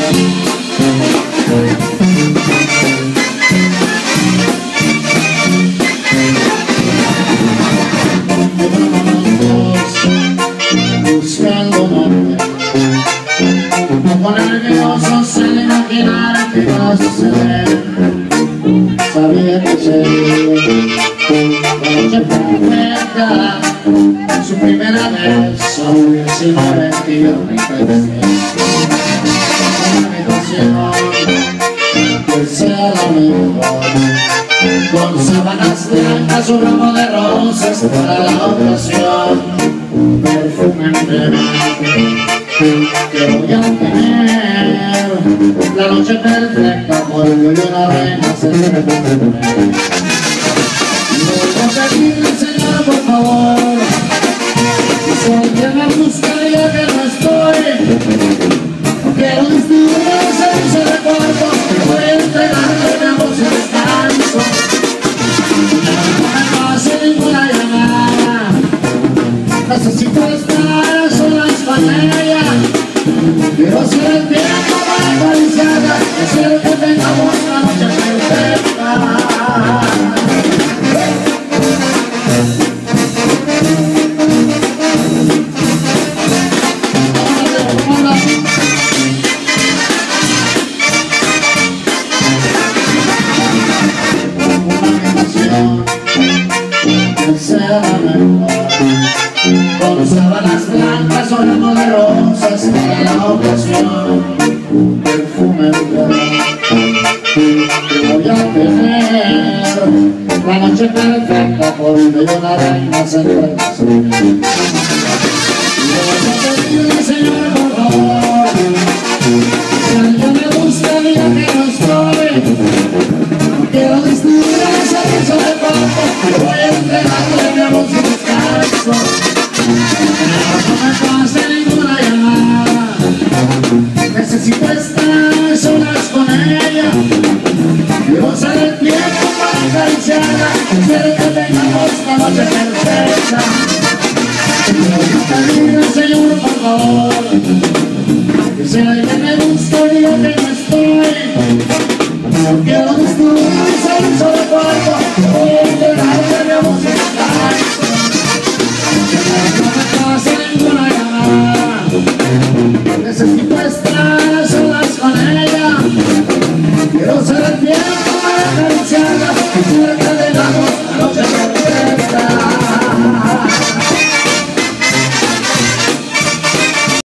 Buscando nombre, un poco nerviosos al imaginar que iba a suceder. Sabía que sería la noche perfecta, su primera vez sobre el 1936. Una habitación que sea la mejor, con sábanas blancas, un ramo de rosas para la ocasión. Un perfume embriagante que voy a tener, la noche perfecta por yo y una reina se me pondré. Voy a pedirle, Señor, por favor, si alguien me buscaría que no estoy, quiero distribuir el servicio de cuarto, voy a entregarle mi amor sin descanso. No me pase ninguna llamada, necesito estar a solas con ella. Quiero ser el tiempo para acariciarla, quiero que tengamos una noche perfecta. Que sea mejor, con sábanas blancas o ramos de rosas para la ocasión. Un perfume que voy a tener, la noche perfecta por donde yo una reina se encuentra. Y voy a pedirle, Señor, por favor, si alguien me busca, diga que no estoy. Quiero distribuir el servicio de cuarto, voy a entregarle mi amor sin descanso. No me pase ninguna llamada, necesito estar a solas con ella. Quiero ser el tiempo para acariciarla, quiero que tengamos la noche perfecta. Quiero pedirle, Señor, por favor, que si alguien me gusta, diga que no estoy. No quiero distribuir el servicio de cuarto, voy a entregarle mi amor sin descanso. No me pase ninguna llamada, necesito estar